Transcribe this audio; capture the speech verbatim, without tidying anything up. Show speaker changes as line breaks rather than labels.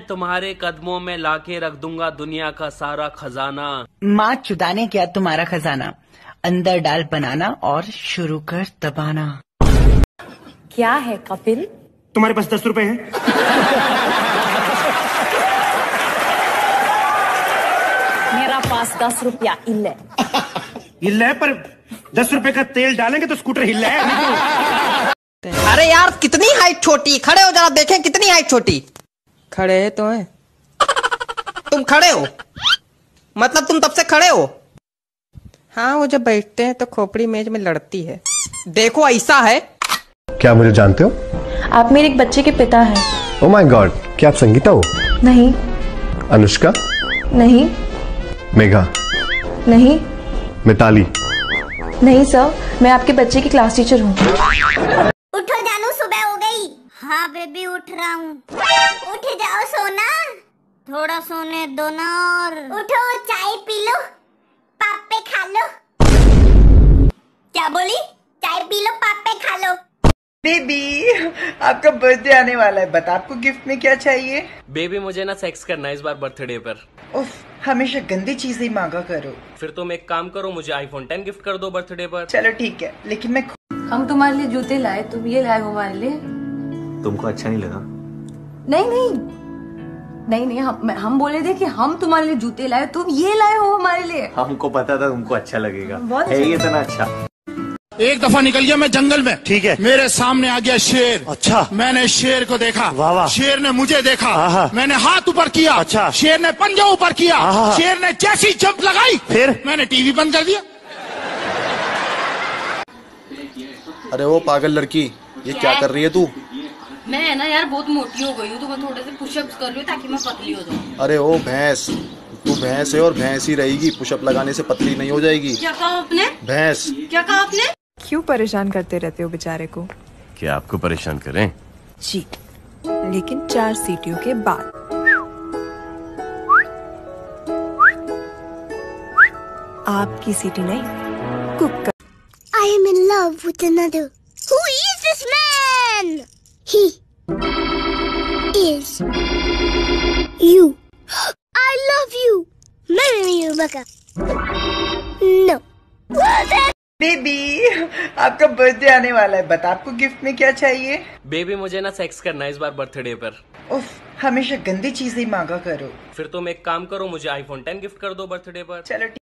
तुम्हारे कदमों में लाके रख दूंगा दुनिया का सारा खजाना।
माँ चुदाने क्या तुम्हारा खजाना, अंदर डाल बनाना और शुरू कर दबाना।
क्या है कपिल?
तुम्हारे पास दस रुपए हैं?
मेरा पास दस रुपया इल्ले
हिल्ला है, पर दस रुपए का तेल डालेंगे तो स्कूटर हिल्ला है।
अरे यार कितनी हाइट छोटी, खड़े हो जरा देखें कितनी हाइट छोटी।
खड़े है तो है।
तुम खड़े हो मतलब तुम तब से खड़े हो?
हाँ, वो जब बैठते हैं तो खोपड़ी मेज में लड़ती है।
देखो ऐसा है।
क्या मुझे जानते हो?
आप मेरे एक बच्चे के पिता हैं।
ओह माय गॉड, क्या आप संगीता हो?
नहीं।
अनुष्का?
नहीं।
मेघा?
नहीं।
मिताली?
नहीं सर, मैं आपके बच्चे की क्लास टीचर हूँ।
उठो जानू, सुबह हो गई। हाँ बेबी उठ रहा हूँ। उठ जाओ सोना, थोड़ा सोने दो ना। और उठो चाय पी लो, पापे खा लो। क्या बोली? चाय पी लो पापे खा लो।
बेबी आपका बर्थडे आने वाला है, बता आपको गिफ्ट में क्या चाहिए?
बेबी मुझे ना सेक्स करना है इस बार बर्थडे पर।
उफ, हमेशा गंदी चीजें ही मांगा करो।
फिर तुम एक काम करो, मुझे आईफोन टेन गिफ्ट कर दो बर्थडे पर।
चलो ठीक है, लेकिन मैं
हम तुम्हारे लिए जूते लाए, तुम ये लाए हो हमारे लिए।
तुमको अच्छा नहीं लगा?
नहीं नहीं नहीं नहीं हम हम बोले थे कि हम तुम्हारे लिए जूते लाए, तुम ये लाए हो हमारे लिए।
हमको पता था तुमको अच्छा लगेगा। है ये इतना अच्छा?
एक दफा निकल गया मैं जंगल में, ठीक है, मेरे सामने आ गया शेर। अच्छा। मैंने शेर को देखा, वाह वाह। शेर ने मुझे देखा, मैंने हाथ ऊपर किया, अच्छा। शेर ने पंजा ऊपर किया, शेर ने जैसी जंप लगाई, फिर मैंने टीवी बंद कर दिया।
अरे वो पागल लड़की, ये क्या कर रही है तू?
मैं ना यार बहुत मोटी हो गई हूँ, तो मैं थोड़े से पुशअप्स कर रही हूँ ताकि मैं पतली हो जाऊँ।
अरे ओ भैंस, तू भैंस है और भैंस ही रहेगी, पुशअप लगाने से पतली नहीं हो जाएगी।
क्या कहा आपने?
भैंस।
क्या कहा आपने?
क्यों परेशान करते रहते हो बेचारे को?
क्या आपको परेशान करें?
जी, लेकिन चार सीटियों के बाद। आपकी सीटी नहीं, cook.
I am in love with another. Who is this man? He is you. I love you. Marry me, Rebecca. No.
Baby आपका बर्थडे आने वाला है, बता आपको गिफ्ट में क्या चाहिए?
बेबी मुझे ना सेक्स करना है इस बार बर्थडे पर।
उफ, हमेशा गंदी चीजें ही मांगा करो।
फिर तुम एक काम करो, मुझे आईफोन टेन गिफ्ट कर दो बर्थडे पर।
चलो